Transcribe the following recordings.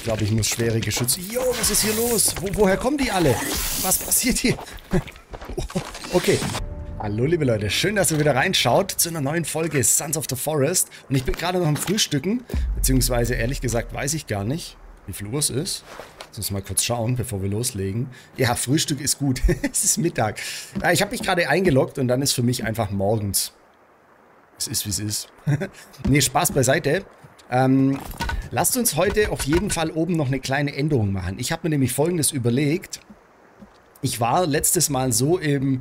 glaube, ich muss schwere Geschütze... Jo, was ist hier los? Woher kommen die alle? Was passiert hier? Okay. Hallo, liebe Leute. Schön, dass ihr wieder reinschaut zu einer neuen Folge Sons of the Forest. Und ich bin gerade noch am Frühstücken. Beziehungsweise, ehrlich gesagt, weiß ich gar nicht, wie viel Uhr es ist. Lass uns mal kurz schauen, bevor wir loslegen. Ja, Frühstück ist gut. Es ist Mittag. Ich habe mich gerade eingeloggt und dann ist für mich einfach morgens. Es ist, wie es ist. Nee, Spaß beiseite. Lasst uns heute auf jeden Fall oben noch eine kleine Änderung machen. Ich habe mir nämlich Folgendes überlegt. Ich war letztes Mal so im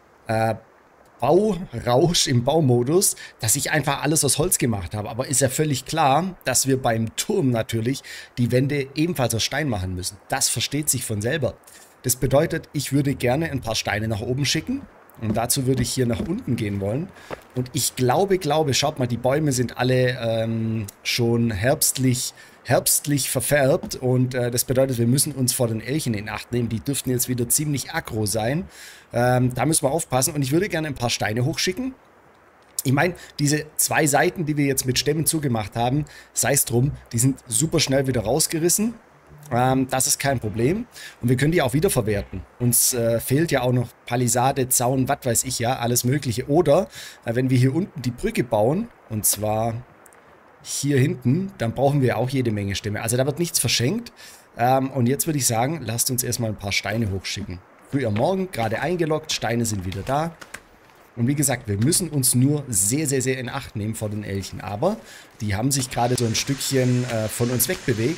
Baurausch, im Baumodus, dass ich einfach alles aus Holz gemacht habe. Aber ist ja völlig klar, dass wir beim Turm natürlich die Wände ebenfalls aus Stein machen müssen. Das versteht sich von selber. Das bedeutet, ich würde gerne ein paar Steine nach oben schicken. Und dazu würde ich hier nach unten gehen wollen. Und ich glaube, schaut mal, die Bäume sind alle schon herbstlich verfärbt. Und das bedeutet, wir müssen uns vor den Elchen in Acht nehmen. Die dürften jetzt wieder ziemlich aggro sein. Da müssen wir aufpassen. Und ich würde gerne ein paar Steine hochschicken. Ich meine, diese 2 Seiten, die wir jetzt mit Stämmen zugemacht haben, sei es drum, die sind super schnell wieder rausgerissen. Das ist kein Problem. Und wir können die auch wiederverwerten. Uns fehlt ja auch noch Palisade, Zaun, was weiß ich ja, alles mögliche. Oder wenn wir hier unten die Brücke bauen, und zwar hier hinten, dann brauchen wir auch jede Menge Stämme. Also da wird nichts verschenkt. Und jetzt würde ich sagen, lasst uns erstmal ein paar Steine hochschicken. Früh am Morgen, gerade eingeloggt, Steine sind wieder da. Und wie gesagt, wir müssen uns nur sehr in Acht nehmen vor den Elchen. Aber die haben sich gerade so ein Stückchen von uns wegbewegt.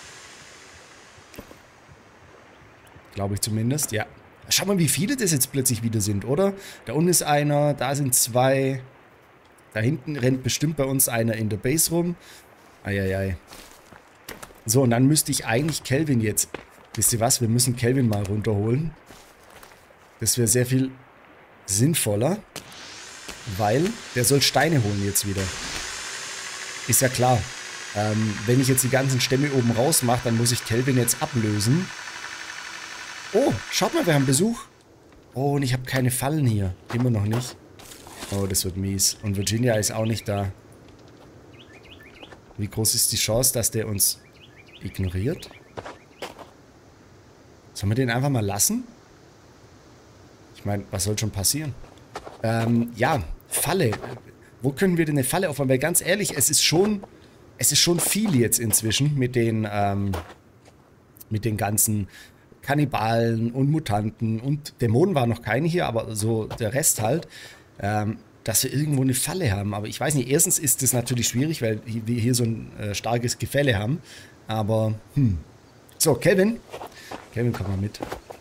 Glaube ich zumindest, ja. Schau mal, wie viele das jetzt plötzlich wieder sind, oder? Da unten ist einer, da sind 2. Da hinten rennt bestimmt bei uns einer in der Base rum. Eieiei. So, und dann müsste ich eigentlich Kelvin jetzt... Wisst ihr was? Wir müssen Kelvin mal runterholen. Das wäre sehr viel sinnvoller. Weil der soll Steine holen jetzt wieder. Ist ja klar. Wenn ich jetzt die ganzen Stämme oben raus mache, dann muss ich Kelvin jetzt ablösen. Oh, schaut mal, wir haben Besuch. Oh, und ich habe keine Fallen hier. Immer noch nicht. Oh, das wird mies. Und Virginia ist auch nicht da. Wie groß ist die Chance, dass der uns ignoriert? Sollen wir den einfach mal lassen? Ich meine, was soll schon passieren? Ja, Falle. Wo können wir denn eine Falle aufbauen? Weil ganz ehrlich, es ist schon viel jetzt inzwischen mit den ganzen Kannibalen und Mutanten und Dämonen waren noch keine hier, aber so der Rest halt, dass wir irgendwo eine Falle haben. Aber ich weiß nicht, erstens ist das natürlich schwierig, weil wir hier so ein starkes Gefälle haben. Aber, So, Kelvin, komm mal mit.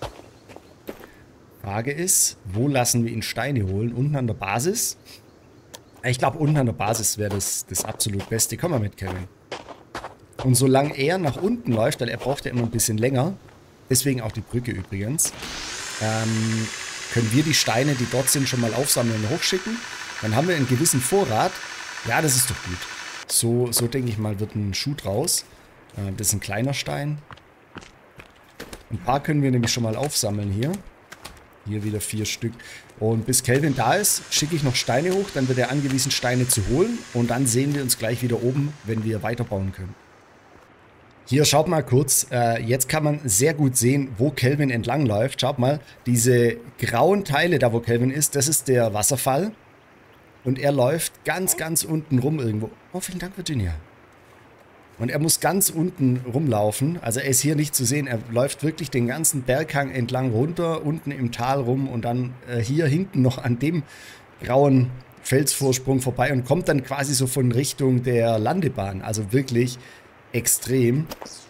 Frage ist, wo lassen wir ihn Steine holen? Unten an der Basis? Ich glaube, unten an der Basis wäre das absolut Beste. Komm mal mit, Kelvin. Und solange er nach unten läuft, weil er braucht ja immer ein bisschen länger, deswegen auch die Brücke übrigens, können wir die Steine, die dort sind, schon mal aufsammeln und hochschicken. Dann haben wir einen gewissen Vorrat. Ja, das ist doch gut. So denke ich mal, wird ein Schuh draus. Das ist ein kleiner Stein. Ein paar können wir nämlich schon mal aufsammeln hier. Hier wieder 4 Stück. Und bis Kelvin da ist, schicke ich noch Steine hoch. Dann wird er angewiesen, Steine zu holen. Und dann sehen wir uns gleich wieder oben, wenn wir weiterbauen können. Hier, schaut mal kurz, jetzt kann man sehr gut sehen, wo Kelvin entlang läuft. Schaut mal, diese grauen Teile da, wo Kelvin ist, das ist der Wasserfall. Und er läuft ganz unten rum irgendwo. Oh, vielen Dank, Virginia. Und er muss ganz unten rumlaufen. Also er ist hier nicht zu sehen. Er läuft wirklich den ganzen Berghang entlang runter, unten im Tal rum und dann hier hinten noch an dem grauen Felsvorsprung vorbei und kommt dann quasi so von Richtung der Landebahn. Also wirklich extrem.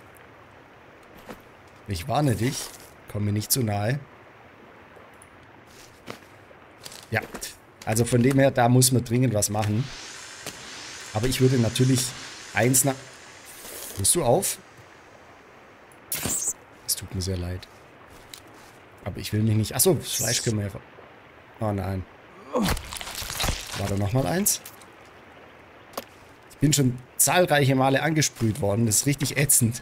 Ich warne dich. Komm mir nicht zu nahe. Ja, also von dem her, da muss man dringend was machen. Aber ich würde natürlich eins nach... Hörst du auf? Es tut mir sehr leid. Aber ich will mich nicht... Achso, das Fleisch können wir ja... Oh nein. War da nochmal eins? Ich bin schon zahlreiche Male angesprüht worden. Das ist richtig ätzend.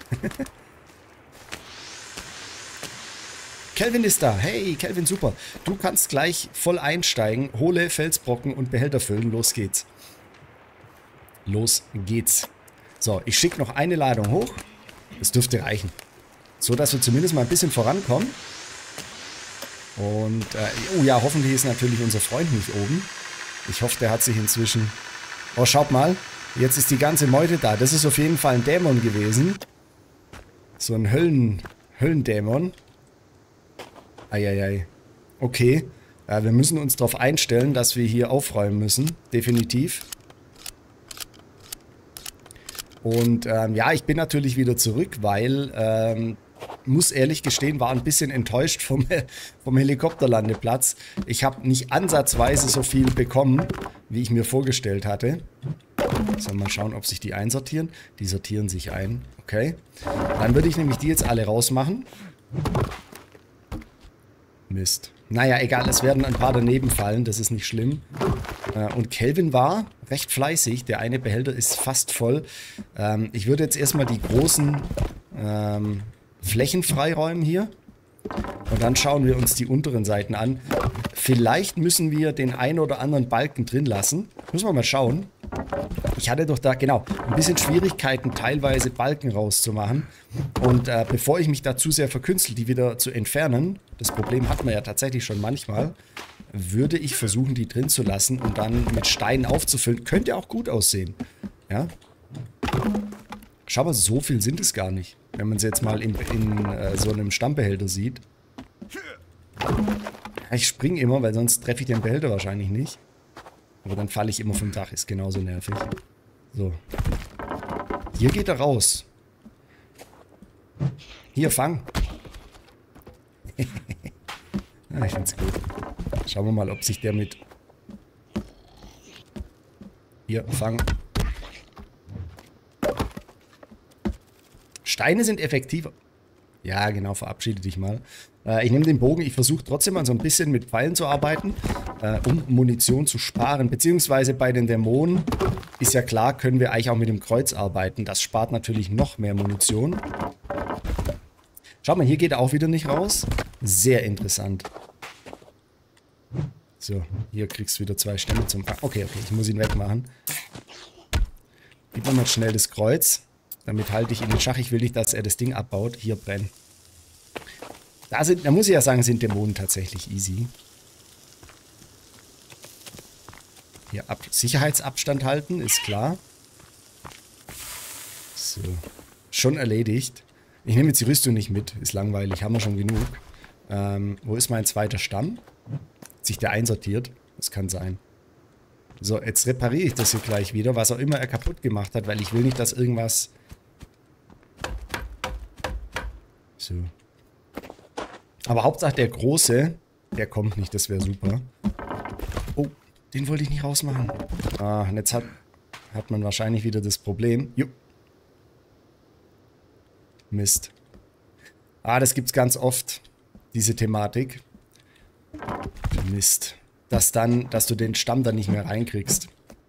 Kelvin ist da. Hey, Kelvin, super. Du kannst gleich voll einsteigen. Hole Felsbrocken und Behälter füllen. Los geht's. Los geht's. So, ich schicke noch eine Ladung hoch. Das dürfte reichen. So, dass wir zumindest mal ein bisschen vorankommen. Und, oh ja, hoffentlich ist natürlich unser Freund nicht oben. Ich hoffe, der hat sich inzwischen... Oh, schaut mal. Jetzt ist die ganze Meute da. Das ist auf jeden Fall ein Dämon gewesen. So ein Höllendämon. Eieiei. Okay. Wir müssen uns darauf einstellen, dass wir hier aufräumen müssen. Definitiv. Und ja, ich bin natürlich wieder zurück, weil, muss ehrlich gestehen, war ein bisschen enttäuscht vom Helikopterlandeplatz. Ich habe nicht ansatzweise so viel bekommen, wie ich mir vorgestellt hatte. So, mal schauen, ob sich die einsortieren. Die sortieren sich ein. Okay. Dann würde ich nämlich die jetzt alle rausmachen. Mist. Naja, egal, es werden ein paar daneben fallen, das ist nicht schlimm. Und Kelvin war recht fleißig. Der eine Behälter ist fast voll. Ich würde jetzt erstmal die großen Flächen freiräumen hier. Und dann schauen wir uns die unteren Seiten an. Vielleicht müssen wir den einen oder anderen Balken drin lassen. Müssen wir mal schauen. Ich hatte doch da, genau, ein bisschen Schwierigkeiten, teilweise Balken rauszumachen. Und bevor ich mich da zu sehr verkünstle, die wieder zu entfernen, das Problem hat man ja tatsächlich schon manchmal, würde ich versuchen, die drin zu lassen und dann mit Steinen aufzufüllen. Könnte auch gut aussehen. Ja. Schau mal, so viel sind es gar nicht, wenn man es jetzt mal in so einem Stammbehälter sieht. Ich springe immer, weil sonst treffe ich den Behälter wahrscheinlich nicht. Aber dann falle ich immer vom Dach, ist genauso nervig. So. Hier geht er raus. Hier, fang. Ich find's gut. Schauen wir mal, ob sich der mit... Hier, fang. Steine sind effektiver. Ja, genau, verabschiede dich mal. Ich nehme den Bogen, ich versuche trotzdem mal so ein bisschen mit Pfeilen zu arbeiten, um Munition zu sparen. Beziehungsweise bei den Dämonen ist ja klar, können wir eigentlich auch mit dem Kreuz arbeiten. Das spart natürlich noch mehr Munition. Schau mal, hier geht er auch wieder nicht raus. Sehr interessant. So, hier kriegst du wieder 2 Stämme zum... Okay, ich muss ihn wegmachen. Gib mir mal schnell das Kreuz. Damit halte ich ihn in Schach. Ich will nicht, dass er das Ding abbaut. Hier brennen. Da muss ich ja sagen, sind Dämonen tatsächlich easy. Hier Sicherheitsabstand halten, ist klar. So. Schon erledigt. Ich nehme jetzt die Rüstung nicht mit. Ist langweilig, haben wir schon genug. Wo ist mein zweiter Stamm? Hat sich der einsortiert? Das kann sein. So, jetzt repariere ich das hier gleich wieder, was auch immer er kaputt gemacht hat, weil ich will nicht, dass irgendwas... So. Aber Hauptsache der Große, der kommt nicht, das wäre super. Oh, den wollte ich nicht rausmachen. Ah, und jetzt hat man wahrscheinlich wieder das Problem. Jupp. Mist. Ah, das gibt's ganz oft, diese Thematik. Mist. Dass du den Stamm dann nicht mehr reinkriegst.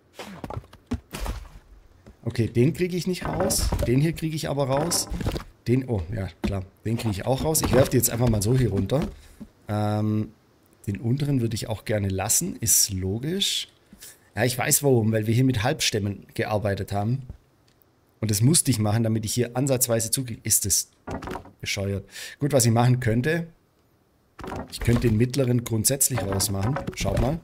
Okay, den kriege ich nicht raus. Den hier kriege ich aber raus. Oh, ja, klar. Den kriege ich auch raus. Ich werfe die jetzt einfach mal so hier runter. Den unteren würde ich auch gerne lassen. Ist logisch. Ja, ich weiß warum. Weil wir hier mit Halbstämmen gearbeitet haben. Und das musste ich machen, damit ich hier ansatzweise zukriege. Ist das bescheuert. Gut, was ich machen könnte... Ich könnte den mittleren grundsätzlich rausmachen. Schaut mal.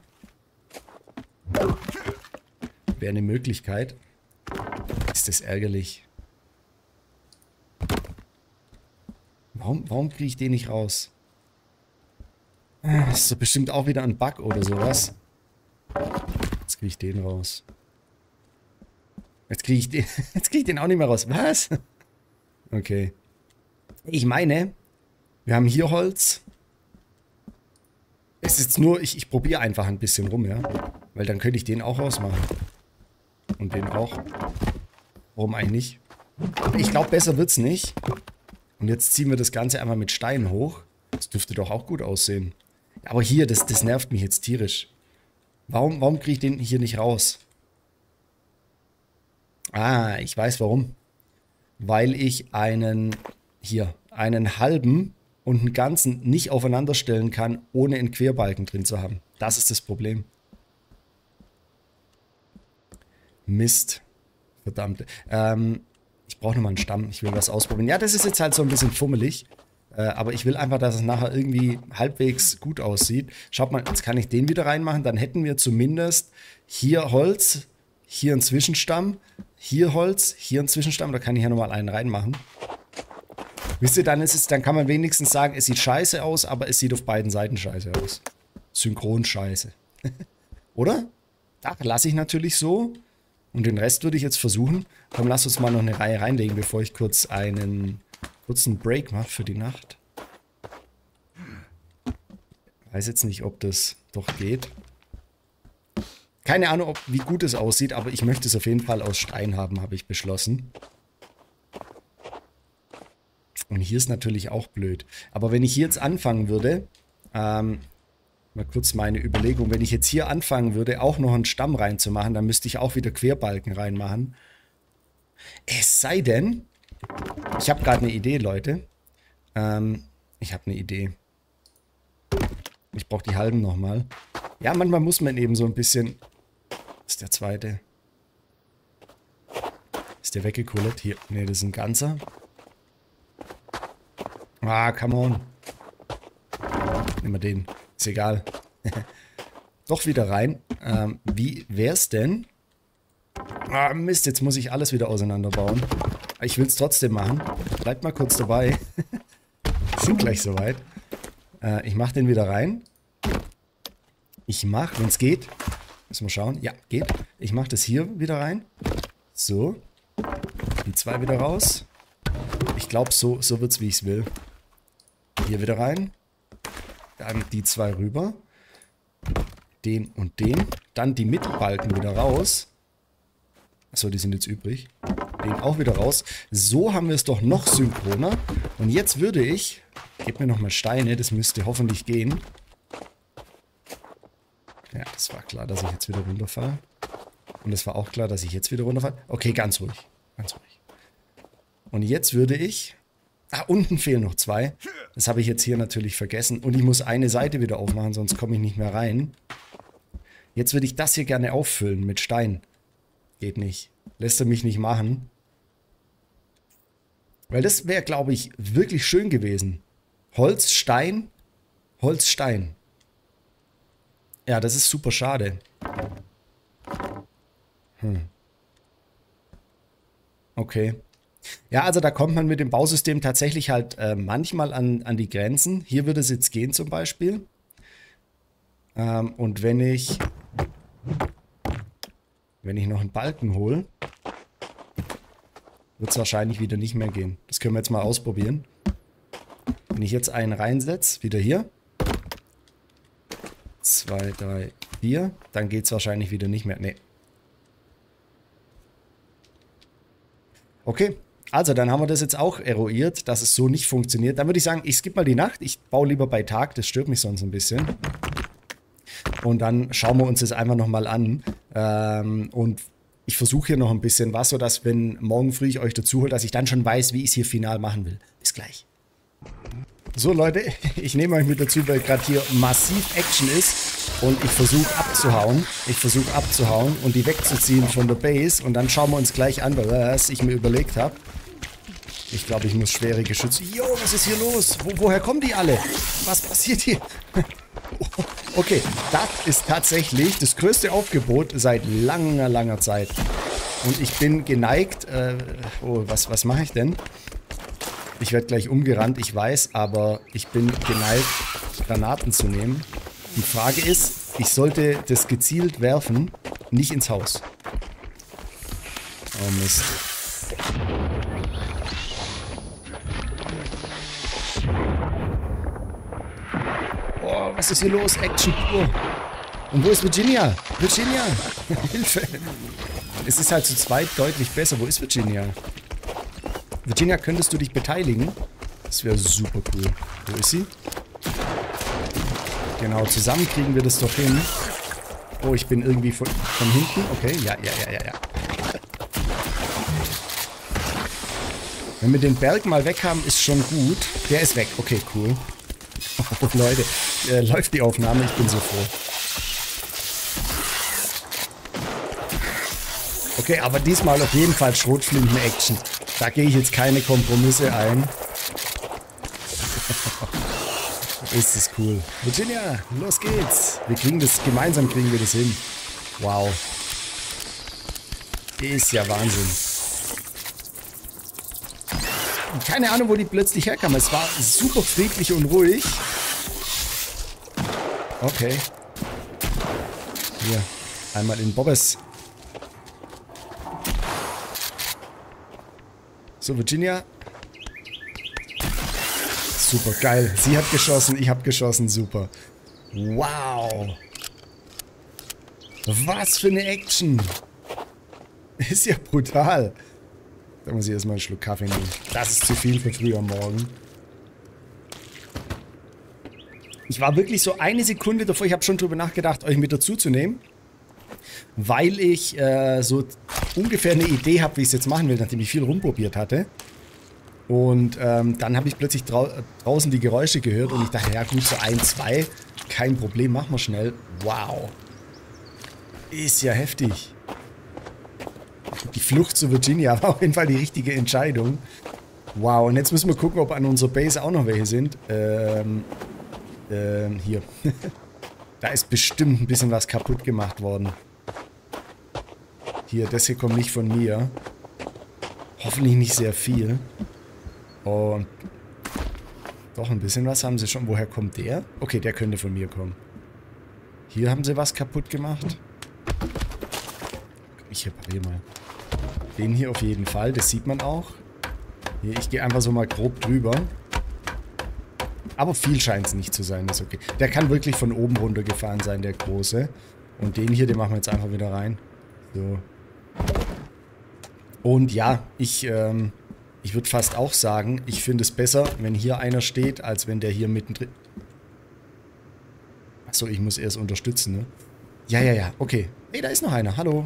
Wäre eine Möglichkeit. Ist das ärgerlich. Warum kriege ich den nicht raus? Das ist doch bestimmt auch wieder ein Bug oder sowas. Jetzt kriege ich den raus. Jetzt kriege ich den auch nicht mehr raus. Was? Okay. Ich meine, wir haben hier Holz. Es ist jetzt nur, ich probiere einfach ein bisschen rum, ja. Weil dann könnte ich den auch rausmachen. Und den auch. Warum eigentlich nicht? Ich glaube, besser wird's nicht. Und jetzt ziehen wir das Ganze einmal mit Steinen hoch. Das dürfte doch auch gut aussehen. Aber hier, das nervt mich jetzt tierisch. Warum kriege ich den hier nicht raus? Ah, ich weiß warum. Weil ich einen halben und einen ganzen nicht aufeinander stellen kann, ohne einen Querbalken drin zu haben. Das ist das Problem. Mist. Verdammt. Ich brauche nochmal einen Stamm. Ich will was ausprobieren. Ja, das ist jetzt halt so ein bisschen fummelig. Aber ich will einfach, dass es nachher irgendwie halbwegs gut aussieht. Schaut mal, jetzt kann ich den wieder reinmachen. Dann hätten wir zumindest hier Holz, hier einen Zwischenstamm, hier Holz, hier einen Zwischenstamm. Da kann ich ja nochmal einen reinmachen. Wisst ihr, dann kann man wenigstens sagen, es sieht scheiße aus, aber es sieht auf beiden Seiten scheiße aus. Synchron scheiße. Oder? Da lasse ich natürlich so. Und den Rest würde ich jetzt versuchen. Komm, lass uns mal noch eine Reihe reinlegen, bevor ich kurz einen kurzen Break mache für die Nacht. Weiß jetzt nicht, ob das doch geht. Keine Ahnung, wie gut es aussieht, aber ich möchte es auf jeden Fall aus Stein haben, habe ich beschlossen. Und hier ist natürlich auch blöd. Aber wenn ich hier jetzt anfangen würde, mal kurz meine Überlegung, wenn ich jetzt hier anfangen würde, auch noch einen Stamm reinzumachen, dann müsste ich auch wieder Querbalken reinmachen. Es sei denn, ich habe gerade eine Idee, Leute. Ich habe eine Idee. Ich brauche die halben nochmal. Ja, manchmal muss man eben so ein bisschen... Das ist der zweite. Ist der weggekullert? Hier. Ne, das ist ein ganzer. Ah, come on. Nehmen wir den. Ist egal. Doch wieder rein. Wie wär's denn? Ah, Mist, jetzt muss ich alles wieder auseinanderbauen. Ich will es trotzdem machen. Bleibt mal kurz dabei. Sind gleich soweit. Ich mache den wieder rein. Ich mache, wenn es geht. Müssen wir schauen. Ja, geht. Ich mache das hier wieder rein. So. Die zwei wieder raus. Ich glaube, so wird es, wie ich es will. Hier wieder rein. Dann die zwei rüber. Den und den. Dann die Mittelbalken wieder raus. Achso, die sind jetzt übrig. Den auch wieder raus. So haben wir es doch noch synchroner. Und jetzt würde ich... Gebt mir nochmal Steine, das müsste hoffentlich gehen. Ja, das war klar, dass ich jetzt wieder runterfalle. Und es war auch klar, dass ich jetzt wieder runterfalle. Okay, ganz ruhig. Ganz ruhig. Und jetzt würde ich... Ah, unten fehlen noch zwei. Das habe ich jetzt hier natürlich vergessen. Und ich muss eine Seite wieder aufmachen, sonst komme ich nicht mehr rein. Jetzt würde ich das hier gerne auffüllen mit Stein. Geht nicht. Lässt er mich nicht machen. Weil das wäre, glaube ich, wirklich schön gewesen. Holz, Stein, Holz, Stein. Ja, das ist super schade. Okay. Ja, also da kommt man mit dem Bausystem tatsächlich halt manchmal an die Grenzen. Hier würde es jetzt gehen zum Beispiel. Und wenn ich noch einen Balken hole, wird es wahrscheinlich wieder nicht mehr gehen. Das können wir jetzt mal ausprobieren. Wenn ich jetzt einen reinsetze, wieder hier. 2, 3, 4. Dann geht es wahrscheinlich wieder nicht mehr. Nee. Okay. Also, dann haben wir das jetzt auch eruiert, dass es so nicht funktioniert. Dann würde ich sagen, ich skippe mal die Nacht. Ich baue lieber bei Tag. Das stört mich sonst ein bisschen. Und dann schauen wir uns das einfach nochmal an. Und ich versuche hier noch ein bisschen was, sodass, wenn morgen früh ich euch dazu hole, dass ich dann schon weiß, wie ich es hier final machen will. Bis gleich. So Leute, ich nehme euch mit dazu, weil gerade hier massiv Action ist und ich versuche abzuhauen. Und die wegzuziehen von der Base und dann schauen wir uns gleich an, was ich mir überlegt habe. Ich glaube, ich muss schwere Geschütze... Jo, was ist hier los? Woher kommen die alle? Was passiert hier? Okay, das ist tatsächlich das größte Aufgebot seit langer, langer Zeit. Und ich bin geneigt... oh, was mache ich denn? Ich werde gleich umgerannt, ich weiß, aber ich bin geneigt, Granaten zu nehmen. Die Frage ist, ich sollte das gezielt werfen, nicht ins Haus. Oh Mist. Oh, was ist hier los? Action pur. Und wo ist Virginia? Virginia! Hilfe! Es ist halt zu zweit deutlich besser. Wo ist Virginia? Virginia, könntest du dich beteiligen? Das wäre super cool. Wo ist sie? Genau, zusammen kriegen wir das doch hin. Oh, ich bin irgendwie von hinten. Okay, ja. Wenn wir den Berg mal weg haben, ist schon gut. Der ist weg. Okay, cool. Oh, Leute, läuft die Aufnahme. Ich bin so froh. Okay, aber diesmal auf jeden Fall Schrotflinten-Action. Da gehe ich jetzt keine Kompromisse ein. Ist das cool. Virginia, los geht's. Wir kriegen das, gemeinsam kriegen wir das hin. Wow. Ist ja Wahnsinn. Keine Ahnung, wo die plötzlich herkamen. Es war super friedlich und ruhig. Okay. Hier, einmal in Bobbes. So, Virginia. Super, geil. Sie hat geschossen, ich habe geschossen, super. Wow. Was für eine Action. Ist ja brutal. Da muss ich erstmal einen Schluck Kaffee nehmen. Das ist zu viel für früh am Morgen. Ich war wirklich so eine Sekunde davor, ich habe schon drüber nachgedacht, euch mit dazu zu nehmen. Weil ich so ungefähr eine Idee habe, wie ich es jetzt machen will, nachdem ich viel rumprobiert hatte. Und dann habe ich plötzlich draußen die Geräusche gehört und ich dachte, ja gut, so 1, 2, kein Problem, machen wir schnell. Wow. Ist ja heftig. Die Flucht zu Virginia war auf jeden Fall die richtige Entscheidung. Wow, und jetzt müssen wir gucken, ob an unserer Base auch noch welche sind. Hier. Da ist bestimmt ein bisschen was kaputt gemacht worden. Hier, das hier kommt nicht von mir. Hoffentlich nicht sehr viel. Und doch ein bisschen was haben sie schon. Woher kommt der? Okay, der könnte von mir kommen. Hier haben sie was kaputt gemacht. Ich repariere mal. Den hier auf jeden Fall, das sieht man auch. Hier, ich gehe einfach so mal grob drüber. Aber viel scheint es nicht zu sein, ist okay. Der kann wirklich von oben runtergefahren sein, der große. Und den hier, den machen wir jetzt einfach wieder rein. So. Und ja, ich würde fast auch sagen, ich finde es besser, wenn hier einer steht, als wenn der hier mittendrin... Achso, ich muss erst unterstützen, ne? Ja, okay. Hey, da ist noch einer, hallo.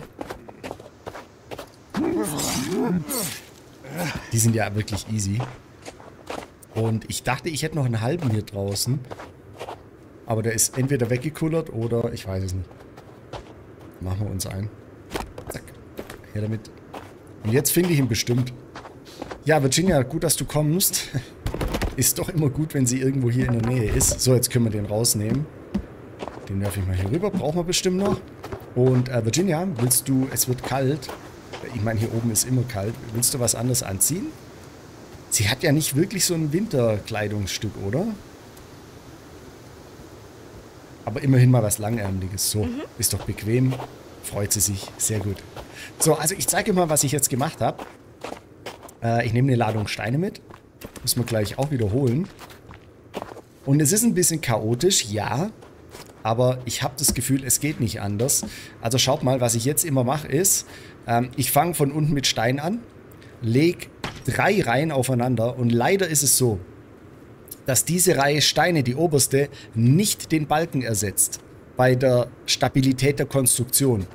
Die sind ja wirklich easy. Und ich dachte, ich hätte noch einen halben hier draußen. Aber der ist entweder weggekullert oder... Ich weiß es nicht. Machen wir uns ein. Zack. Her damit. Und jetzt finde ich ihn bestimmt. Ja, Virginia, gut, dass du kommst. Ist doch immer gut, wenn sie irgendwo hier in der Nähe ist. So, jetzt können wir den rausnehmen. Den werfe ich mal hier rüber. Brauchen wir bestimmt noch. Und Virginia, willst du... Es wird kalt. Ich meine, hier oben ist immer kalt. Willst du was anderes anziehen? Sie hat ja nicht wirklich so ein Winterkleidungsstück, oder? Aber immerhin mal was Langärmeliges. So, ist doch bequem. Freut sie sich. Sehr gut. So, also ich zeige euch mal, was ich jetzt gemacht habe. Ich nehme eine Ladung Steine mit. Muss man gleich auch wiederholen. Und es ist ein bisschen chaotisch, ja. Aber ich habe das Gefühl, es geht nicht anders. Also schaut mal, was ich jetzt immer mache ist, ich fange von unten mit Stein an, lege 3 Reihen aufeinander und leider ist es so, dass diese Reihe Steine, die oberste, nicht den Balken ersetzt bei der Stabilität der Konstruktion.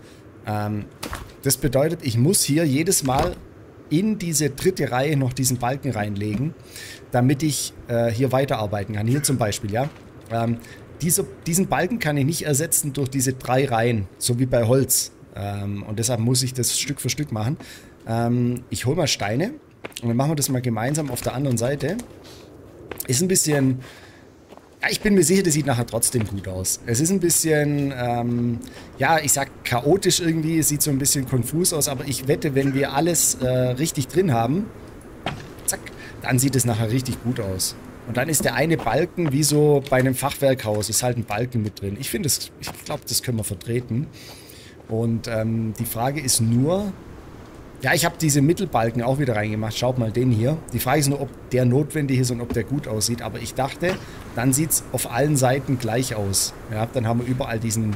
Das bedeutet, ich muss hier jedes Mal in diese dritte Reihe noch diesen Balken reinlegen, damit ich hier weiterarbeiten kann. Hier zum Beispiel, ja. Diesen Balken kann ich nicht ersetzen durch diese 3 Reihen, so wie bei Holz. Und deshalb muss ich das Stück für Stück machen. Ich hole mal Steine und dann machen wir das mal gemeinsam auf der anderen Seite. Ist ein bisschen... Ja, ich bin mir sicher, das sieht nachher trotzdem gut aus. Es ist ein bisschen, ja, ich sag chaotisch irgendwie, es sieht so ein bisschen konfus aus, aber ich wette, wenn wir alles richtig drin haben, zack, dann sieht es nachher richtig gut aus. Und dann ist der eine Balken wie so bei einem Fachwerkhaus, ist halt ein Balken mit drin. Ich glaube, das können wir vertreten. Und die Frage ist nur, ja, ich habe diese Mittelbalken auch wieder reingemacht. Schaut mal den hier. Die Frage ist nur, ob der notwendig ist und ob der gut aussieht. Aber ich dachte, dann sieht es auf allen Seiten gleich aus. Ja, dann haben wir überall diesen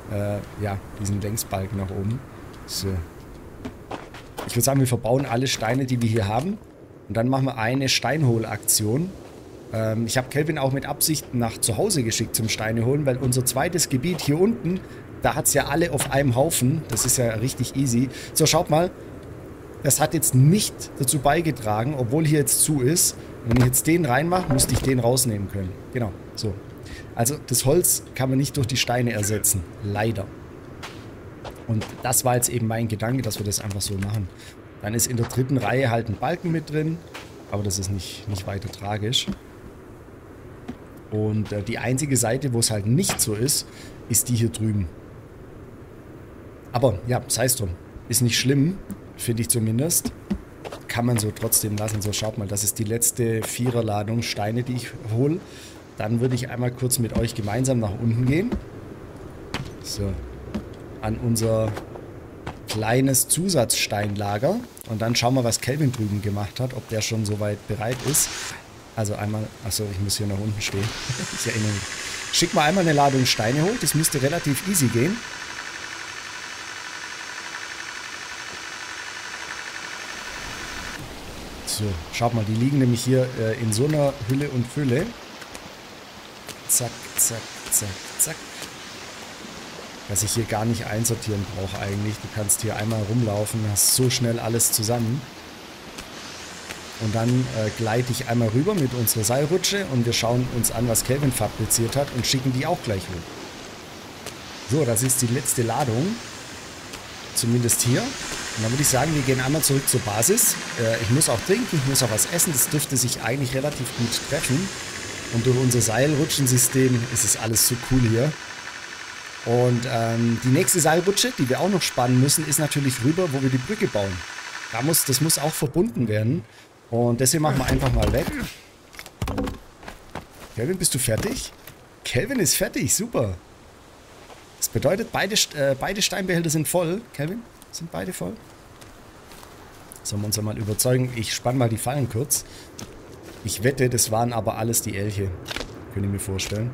Längsbalken nach oben. So. Ich würde sagen, wir verbauen alle Steine, die wir hier haben. Und dann machen wir eine Steinholaktion. Ich habe Kelvin auch mit Absicht nach zu Hause geschickt zum Steine holen, weil unser zweites Gebiet hier unten, da hat es ja alle auf einem Haufen. Das ist ja richtig easy. So, schaut mal. Das hat jetzt nicht dazu beigetragen, obwohl hier jetzt zu ist. Wenn ich jetzt den reinmache, müsste ich den rausnehmen können. Genau, so. Also das Holz kann man nicht durch die Steine ersetzen. Leider. Und das war jetzt eben mein Gedanke, dass wir das einfach so machen. Dann ist in der dritten Reihe halt ein Balken mit drin. Aber das ist nicht weiter tragisch. Und die einzige Seite, wo es halt nicht so ist, ist die hier drüben. Aber ja, sei es drum. Ist nicht schlimm, finde ich zumindest. Kann man so trotzdem lassen. So, schaut mal, das ist die letzte Viererladung Steine, die ich hole. Dann würde ich einmal kurz mit euch gemeinsam nach unten gehen. So, an unser kleines Zusatzsteinlager. Und dann schauen wir, was Kelvin drüben gemacht hat, ob der schon soweit bereit ist. Also einmal, achso, ich muss hier nach unten stehen. Ich erinnere mich. Schick mal einmal eine Ladung Steine hoch, das müsste relativ easy gehen. So, schaut mal, die liegen nämlich hier in so einer Hülle und Fülle. Zack, zack, zack, zack. Dass ich hier gar nicht einsortieren brauche eigentlich. Du kannst hier einmal rumlaufen, hast so schnell alles zusammen. Und dann gleite ich einmal rüber mit unserer Seilrutsche und wir schauen uns an, was Kelvin fabriziert hat und schicken die auch gleich hoch. So, das ist die letzte Ladung. Zumindest hier. Und dann würde ich sagen, wir gehen einmal zurück zur Basis. Ich muss auch trinken, ich muss auch was essen. Das dürfte sich eigentlich relativ gut treffen. Und durch unser Seilrutschensystem ist es alles so cool hier. Und die nächste Seilrutsche, die wir auch noch spannen müssen, ist natürlich rüber, wo wir die Brücke bauen. Das muss auch verbunden werden. Und deswegen machen wir einfach mal weg. Kelvin, bist du fertig? Kelvin ist fertig, super. Das bedeutet, beide Steinbehälter sind voll. Kelvin, sind beide voll? Sollen wir uns ja mal überzeugen? Ich spanne mal die Fallen kurz. Ich wette, das waren aber alles die Elche. Könnt ihr mir vorstellen.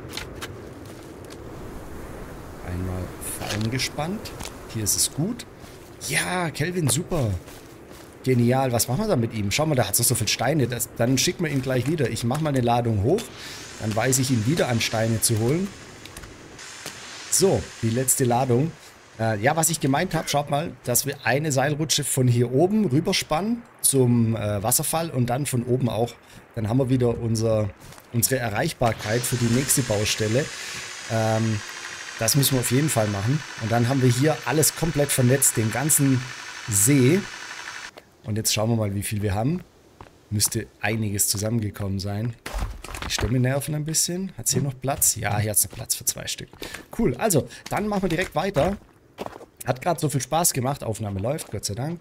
Einmal Fallen gespannt. Hier ist es gut. Ja, Kelvin, super. Genial. Was machen wir da mit ihm? Schau mal, da hat es noch so viele Steine. Dann schicken wir ihn gleich wieder. Ich mache mal eine Ladung hoch. Dann weiß ich ihn wieder an Steine zu holen. So, die letzte Ladung. Ja, was ich gemeint habe, schaut mal, dass wir eine Seilrutsche von hier oben rüberspannen zum Wasserfall und dann von oben auch. Dann haben wir wieder unsere Erreichbarkeit für die nächste Baustelle. Das müssen wir auf jeden Fall machen. Und dann haben wir hier alles komplett vernetzt, den ganzen See. Und jetzt schauen wir mal, wie viel wir haben. Müsste einiges zusammengekommen sein. Die Stämme nerven ein bisschen. Hat es hier noch Platz? Ja, hier hat es noch Platz für 2 Stück. Cool, also, dann machen wir direkt weiter. Hat gerade so viel Spaß gemacht. Aufnahme läuft, Gott sei Dank.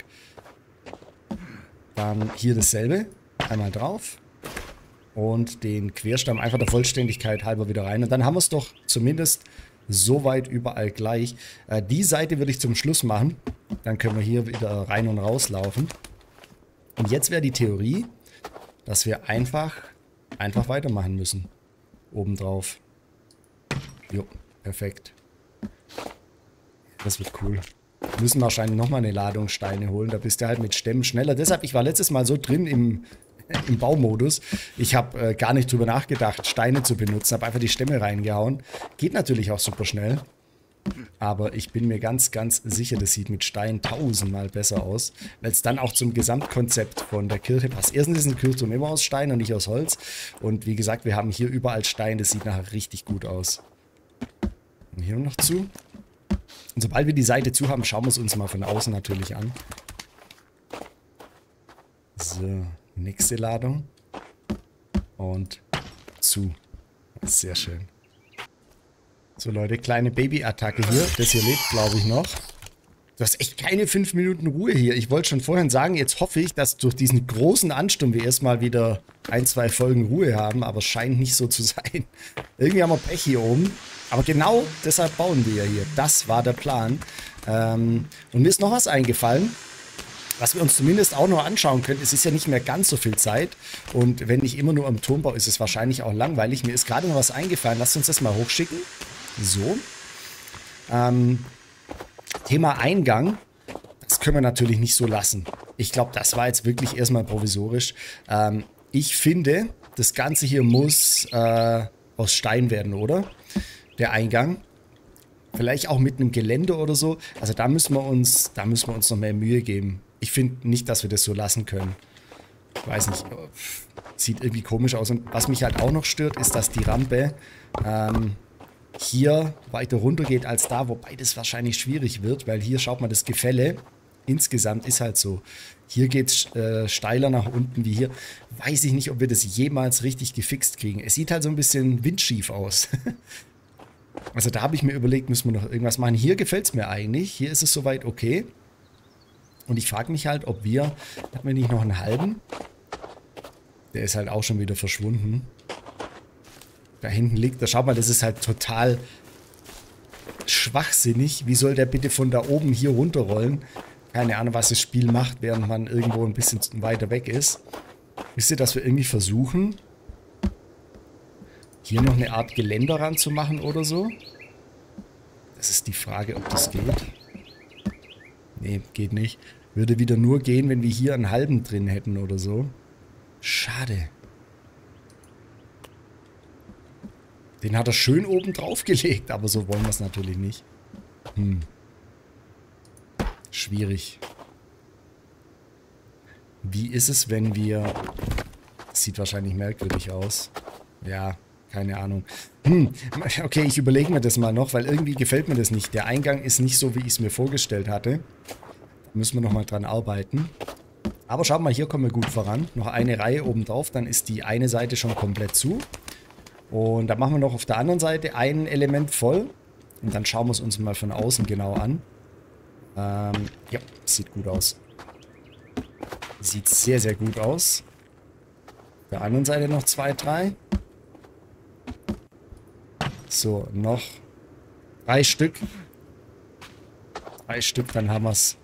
Dann hier dasselbe. Einmal drauf. Und den Querstamm einfach der Vollständigkeit halber wieder rein. Und dann haben wir es doch zumindest soweit überall gleich. Die Seite würde ich zum Schluss machen. Dann können wir hier wieder rein und raus laufen. Und jetzt wäre die Theorie, dass wir einfach weitermachen müssen. Obendrauf. Jo, perfekt. Das wird cool. Wir müssen wahrscheinlich nochmal eine Ladung Steine holen. Da bist du halt mit Stämmen schneller. Deshalb, ich war letztes Mal so drin im Baumodus. Ich habe gar nicht drüber nachgedacht, Steine zu benutzen. Habe einfach die Stämme reingehauen. Geht natürlich auch super schnell. Aber ich bin mir ganz, ganz sicher, das sieht mit Stein 1000-mal besser aus. Weil es dann auch zum Gesamtkonzept von der Kirche passt. Erstens ist ein Kirchturm immer aus Stein und nicht aus Holz. Und wie gesagt, wir haben hier überall Stein. Das sieht nachher richtig gut aus. Und hier noch zu. Und sobald wir die Seite zu haben, schauen wir es uns mal von außen natürlich an. So, nächste Ladung. Und zu. Sehr schön. So Leute, kleine Baby-Attacke hier. Das hier lebt, glaube ich, noch. Du hast echt keine 5 Minuten Ruhe hier. Ich wollte schon vorhin sagen, jetzt hoffe ich, dass durch diesen großen Ansturm wir erstmal wieder 1, 2 Folgen Ruhe haben, aber es scheint nicht so zu sein. Irgendwie haben wir Pech hier oben. Aber genau deshalb bauen wir ja hier. Das war der Plan. Und mir ist noch was eingefallen, was wir uns zumindest auch noch anschauen können. Es ist ja nicht mehr ganz so viel Zeit. Und wenn ich immer nur am Turm baue, ist es wahrscheinlich auch langweilig. Mir ist gerade noch was eingefallen. Lasst uns das mal hochschicken. So. Thema Eingang. Das können wir natürlich nicht so lassen. Ich glaube, das war jetzt wirklich erstmal provisorisch. Ich finde, das Ganze hier muss aus Stein werden, oder? Der Eingang. Vielleicht auch mit einem Geländer oder so. Also da müssen wir uns noch mehr Mühe geben. Ich finde nicht, dass wir das so lassen können. Ich weiß nicht. Sieht irgendwie komisch aus. Und was mich halt auch noch stört, ist, dass die Rampe hier weiter runter geht als da, wobei das wahrscheinlich schwierig wird, weil hier, schaut mal, das Gefälle insgesamt ist halt so. Hier geht es steiler nach unten wie hier. Weiß ich nicht, ob wir das jemals richtig gefixt kriegen. Es sieht halt so ein bisschen windschief aus. Also da habe ich mir überlegt, müssen wir noch irgendwas machen. Hier gefällt es mir eigentlich. Hier ist es soweit okay. Und ich frage mich halt, ob wir... Hatten wir nicht noch einen halben? Der ist halt auch schon wieder verschwunden. Da hinten liegt er. Schau mal, das ist halt total schwachsinnig. Wie soll der bitte von da oben hier runterrollen? Keine Ahnung, was das Spiel macht, während man irgendwo ein bisschen weiter weg ist. Wisst ihr, dass wir irgendwie versuchen, hier noch eine Art Geländer ranzumachen oder so? Das ist die Frage, ob das geht. Nee, geht nicht. Würde wieder nur gehen, wenn wir hier einen halben drin hätten oder so. Schade. Den hat er schön oben drauf gelegt, aber so wollen wir es natürlich nicht. Schwierig. Wie ist es, wenn wir... Das sieht wahrscheinlich merkwürdig aus. Ja, keine Ahnung. Okay, ich überlege mir das mal noch, weil irgendwie gefällt mir das nicht. Der Eingang ist nicht so, wie ich es mir vorgestellt hatte. Da müssen wir nochmal dran arbeiten. Aber schaut mal, hier kommen wir gut voran. Noch eine Reihe oben drauf, dann ist die eine Seite schon komplett zu. Und dann machen wir noch auf der anderen Seite ein Element voll. Und dann schauen wir es uns mal von außen genau an. Ja, sieht gut aus. Sieht sehr, sehr gut aus. Auf der anderen Seite noch 2, 3. So, noch 3 Stück. 3 Stück, dann haben wir es.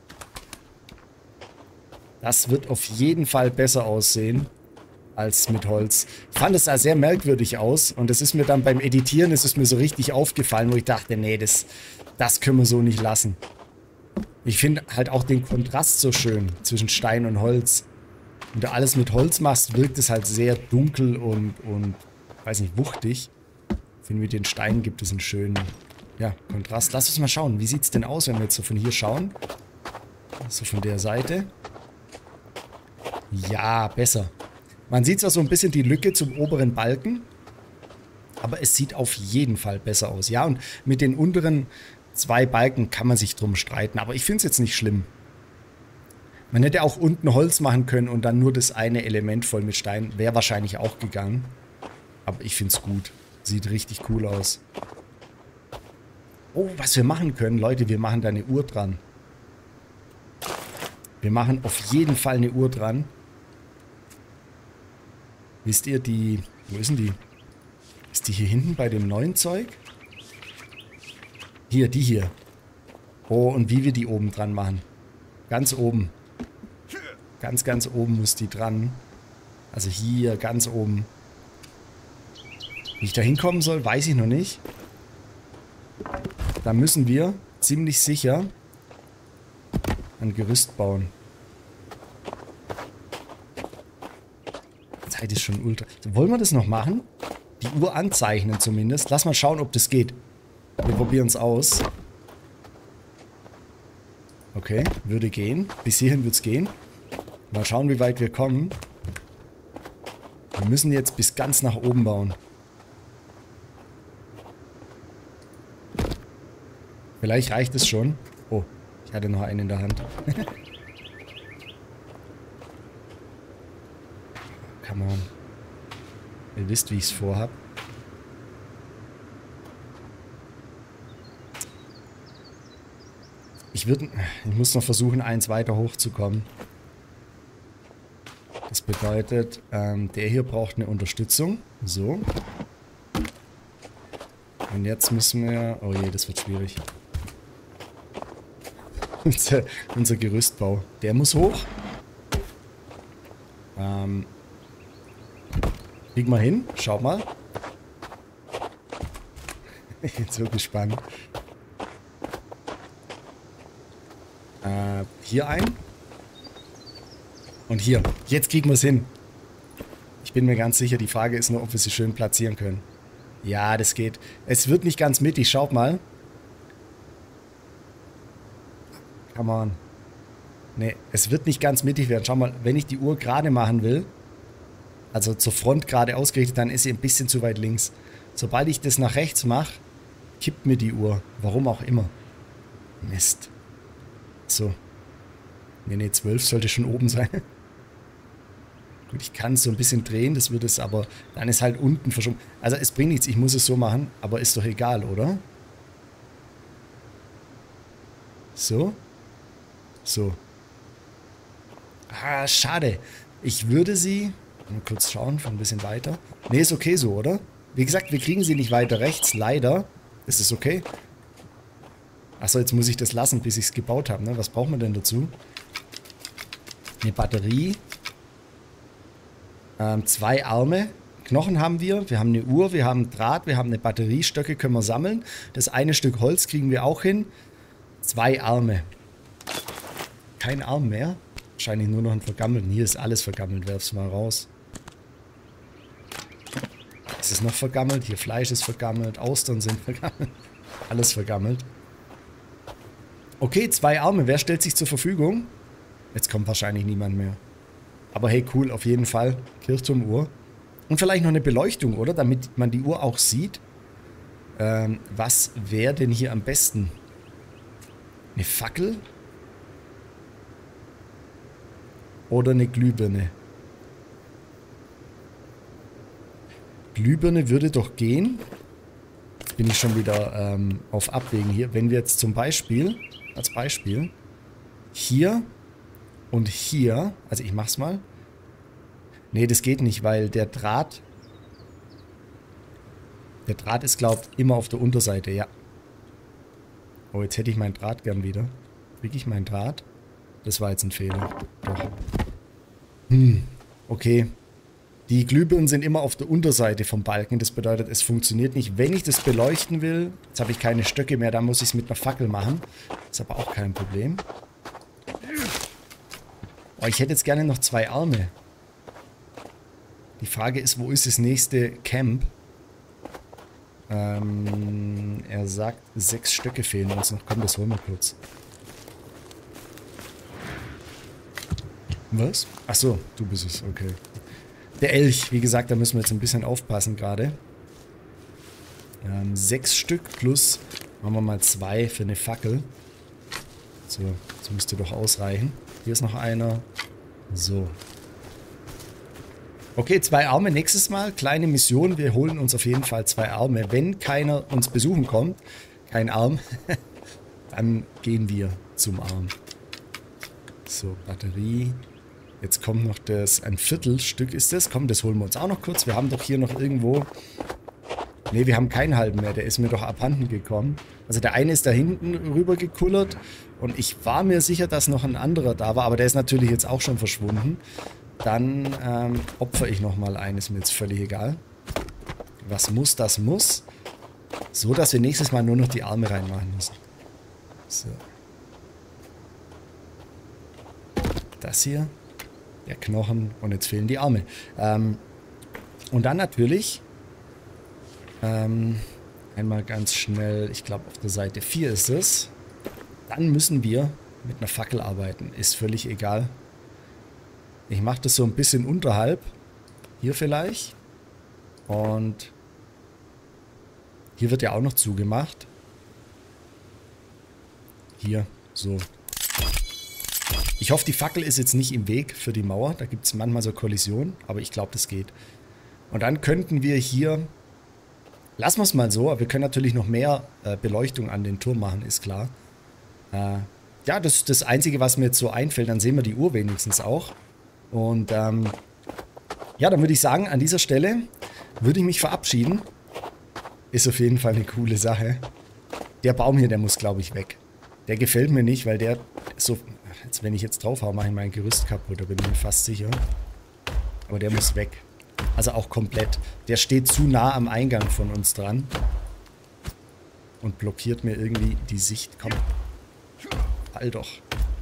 Das wird auf jeden Fall besser aussehen als mit Holz. Ich fand es da sehr merkwürdig aus und es ist mir dann beim Editieren, es ist mir so richtig aufgefallen, wo ich dachte, nee, das können wir so nicht lassen. Ich finde halt auch den Kontrast so schön zwischen Stein und Holz. Wenn du alles mit Holz machst, wirkt es halt sehr dunkel und weiß nicht, wuchtig. Ich finde, mit den Steinen gibt es einen schönen, ja, Kontrast. Lass uns mal schauen, wie sieht es denn aus, wenn wir jetzt so von hier schauen? So von der Seite. Ja, besser. Man sieht zwar so ein bisschen die Lücke zum oberen Balken, aber es sieht auf jeden Fall besser aus. Ja, und mit den unteren 2 Balken kann man sich drum streiten, aber ich finde es jetzt nicht schlimm. Man hätte auch unten Holz machen können und dann nur das eine Element voll mit Stein. Wäre wahrscheinlich auch gegangen. Aber ich finde es gut. Sieht richtig cool aus. Oh, was wir machen können, Leute, wir machen da eine Uhr dran. Wir machen auf jeden Fall eine Uhr dran. Wisst ihr, wo ist denn die? Ist die hier hinten bei dem neuen Zeug? Hier, die hier. Oh, und wie wir die oben dran machen. Ganz oben. Ganz, ganz oben muss die dran. Also hier, ganz oben. Wie ich da hinkommen soll, weiß ich noch nicht. Da müssen wir ziemlich sicher ein Gerüst bauen. Zeit ist schon ultra. Wollen wir das noch machen? Die Uhr anzeichnen zumindest. Lass mal schauen, ob das geht. Wir probieren es aus. Okay, würde gehen. Bis hierhin wird es gehen. Mal schauen, wie weit wir kommen. Wir müssen jetzt bis ganz nach oben bauen. Vielleicht reicht es schon. Oh, ich hatte noch einen in der Hand. Come on. Ihr wisst, wie ich es vorhab. Ich muss noch versuchen, eins weiter hochzukommen. Das bedeutet, der hier braucht eine Unterstützung. So. Und jetzt müssen wir... Oh je, das wird schwierig. Unser Gerüstbau. Der muss hoch. Kriegen wir hin. Schaut mal. Ich bin so gespannt. Hier ein. Und hier. Jetzt kriegen wir es hin. Ich bin mir ganz sicher, die Frage ist nur, ob wir sie schön platzieren können. Ja, das geht. Es wird nicht ganz mittig. Schaut mal. Come on. Ne, es wird nicht ganz mittig werden. Schau mal, wenn ich die Uhr gerade machen will, also zur Front gerade ausgerichtet, dann ist sie ein bisschen zu weit links. Sobald ich das nach rechts mache, kippt mir die Uhr. Warum auch immer. Mist. So. Ne, 12 sollte schon oben sein. Gut, ich kann es so ein bisschen drehen, das wird es aber... Dann ist halt unten verschoben. Also es bringt nichts, ich muss es so machen, aber ist doch egal, oder? So. So. Ah, schade. Ich würde sie... Mal kurz schauen, von ein bisschen weiter. Ne, ist okay so, oder? Wie gesagt, wir kriegen sie nicht weiter rechts, leider. Ist es okay? Achso, jetzt muss ich das lassen, bis ich es gebaut habe, ne? Was braucht man denn dazu? Eine Batterie. 2 Arme. Knochen haben wir. Wir haben eine Uhr, wir haben Draht, wir haben eine Batterie. Stöcke können wir sammeln. Das eine Stück Holz kriegen wir auch hin. 2 Arme. Kein Arm mehr. Wahrscheinlich nur noch ein vergammelten. Hier ist alles vergammelt. Werf's mal raus. Es ist noch vergammelt. Hier Fleisch ist vergammelt. Austern sind vergammelt. Alles vergammelt. Okay, 2 Arme. Wer stellt sich zur Verfügung? Jetzt kommt wahrscheinlich niemand mehr. Aber hey, cool, auf jeden Fall. Kirchturmuhr. Und vielleicht noch eine Beleuchtung, oder? Damit man die Uhr auch sieht. Was wäre denn hier am besten? Eine Fackel? Oder eine Glühbirne? Glühbirne würde doch gehen. Jetzt bin ich schon wieder auf Abwägen hier. Wenn wir jetzt zum Beispiel, als Beispiel, hier und hier, also ich mach's mal. Nee, das geht nicht, weil der Draht ist, glaube ich, immer auf der Unterseite, ja. Oh, jetzt hätte ich meinen Draht gern wieder. Kriege ich meinen Draht? Das war jetzt ein Fehler. Doch. Okay. Die Glühbirnen sind immer auf der Unterseite vom Balken. Das bedeutet, es funktioniert nicht. Wenn ich das beleuchten will, jetzt habe ich keine Stöcke mehr, dann muss ich es mit einer Fackel machen. Ist aber auch kein Problem. Oh, ich hätte jetzt gerne noch 2 Arme. Die Frage ist, wo ist das nächste Camp? Er sagt, 6 Stöcke fehlen uns noch. Komm, das holen wir kurz. Was? Ach so, du bist es, okay. Der Elch, wie gesagt, da müssen wir jetzt ein bisschen aufpassen gerade. 6 Stück plus, machen wir mal 2 für eine Fackel. So, das müsste doch ausreichen. Hier ist noch einer. So. Okay, 2 Arme nächstes Mal. Kleine Mission, wir holen uns auf jeden Fall 2 Arme. Wenn keiner uns besuchen kommt, kein Arm, dann gehen wir zum Arm. So, Batterie. Jetzt kommt noch das, ein Viertelstück ist das. Komm, das holen wir uns auch noch kurz. Wir haben doch hier noch irgendwo... Ne, wir haben keinen halben mehr. Der ist mir doch abhanden gekommen. Also der eine ist da hinten rüber gekullert. Und ich war mir sicher, dass noch ein anderer da war. Aber der ist natürlich jetzt auch schon verschwunden. Dann opfer ich nochmal einen. Ist mir jetzt völlig egal. Was muss, das muss. So, dass wir nächstes Mal nur noch die Arme reinmachen müssen. So. Das hier. Der Knochen. Und jetzt fehlen die Arme. Und dann natürlich... einmal ganz schnell, ich glaube auf der Seite 4 ist es. Dann müssen wir mit einer Fackel arbeiten. Ist völlig egal. Ich mache das so ein bisschen unterhalb. Hier vielleicht. Und hier wird ja auch noch zugemacht. Hier, so. Ich hoffe, die Fackel ist jetzt nicht im Weg für die Mauer. Da gibt es manchmal so Kollisionen, aber ich glaube, das geht. Und dann könnten wir hier... Lassen wir es mal so, aber wir können natürlich noch mehr Beleuchtung an den Turm machen, ist klar. Ja, das ist das Einzige, was mir jetzt so einfällt. Dann sehen wir die Uhr wenigstens auch. Und ja, dann würde ich sagen, an dieser Stelle würde ich mich verabschieden. Ist auf jeden Fall eine coole Sache. Der Baum hier, der muss, glaube ich, weg. Der gefällt mir nicht, weil der so... Jetzt, wenn ich jetzt drauf haue, mache ich mein Gerüst kaputt, da bin ich mir fast sicher. Aber der muss weg. Also auch komplett. Der steht zu nah am Eingang von uns dran. Und blockiert mir irgendwie die Sicht. Komm. Fall doch.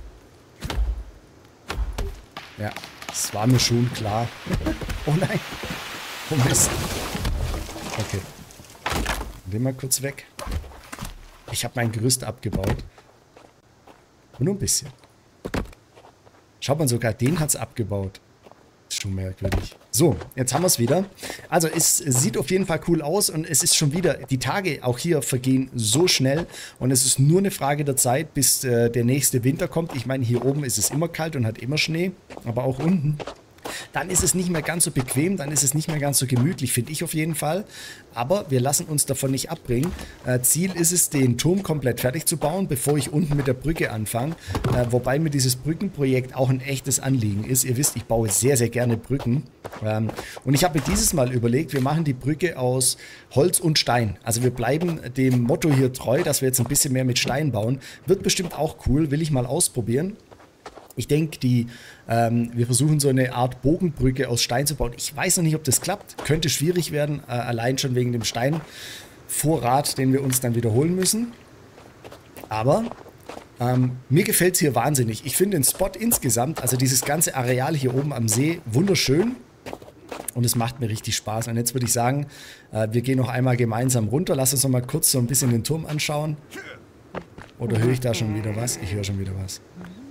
Ja, das war mir schon klar. Oh nein. Oh Mist. Okay. Gehen wir kurz weg. Ich habe mein Gerüst abgebaut. Nur ein bisschen. Schaut mal, sogar den hat es abgebaut. Ist schon merkwürdig. So. So, jetzt haben wir es wieder. Also es sieht auf jeden Fall cool aus und es ist schon wieder, die Tage auch hier vergehen so schnell und es ist nur eine Frage der Zeit, bis der nächste Winter kommt. Ich meine, hier oben ist es immer kalt und hat immer Schnee, aber auch unten. Dann ist es nicht mehr ganz so bequem, dann ist es nicht mehr ganz so gemütlich, finde ich auf jeden Fall. Aber wir lassen uns davon nicht abbringen. Ziel ist es, den Turm komplett fertig zu bauen, bevor ich unten mit der Brücke anfange. Wobei mir dieses Brückenprojekt auch ein echtes Anliegen ist. Ihr wisst, ich baue sehr, sehr gerne Brücken. Und ich habe mir dieses Mal überlegt, wir machen die Brücke aus Holz und Stein. Also wir bleiben dem Motto hier treu, dass wir jetzt ein bisschen mehr mit Stein bauen. Wird bestimmt auch cool, will ich mal ausprobieren. Ich denke, wir versuchen so eine Art Bogenbrücke aus Stein zu bauen. Ich weiß noch nicht, ob das klappt. Könnte schwierig werden, allein schon wegen dem Steinvorrat, den wir uns dann wiederholen müssen. Aber mir gefällt es hier wahnsinnig. Ich finde den Spot insgesamt, also dieses ganze Areal hier oben am See, wunderschön. Und es macht mir richtig Spaß. Und jetzt würde ich sagen, wir gehen noch einmal gemeinsam runter. Lass uns noch mal kurz so ein bisschen den Turm anschauen. Oder höre ich da schon wieder was? Ich höre schon wieder was.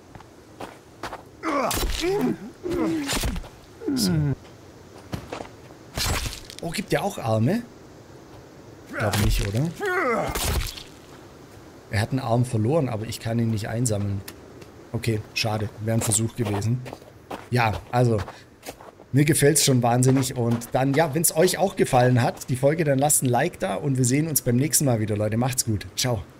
So. Oh, gibt ja auch Arme? Ich glaube nicht, oder? Er hat einen Arm verloren, aber ich kann ihn nicht einsammeln. Okay, schade. Wäre ein Versuch gewesen. Ja, also, mir gefällt es schon wahnsinnig. Und dann, ja, wenn es euch auch gefallen hat, die Folge, dann lasst ein Like da und wir sehen uns beim nächsten Mal wieder, Leute. Macht's gut. Ciao.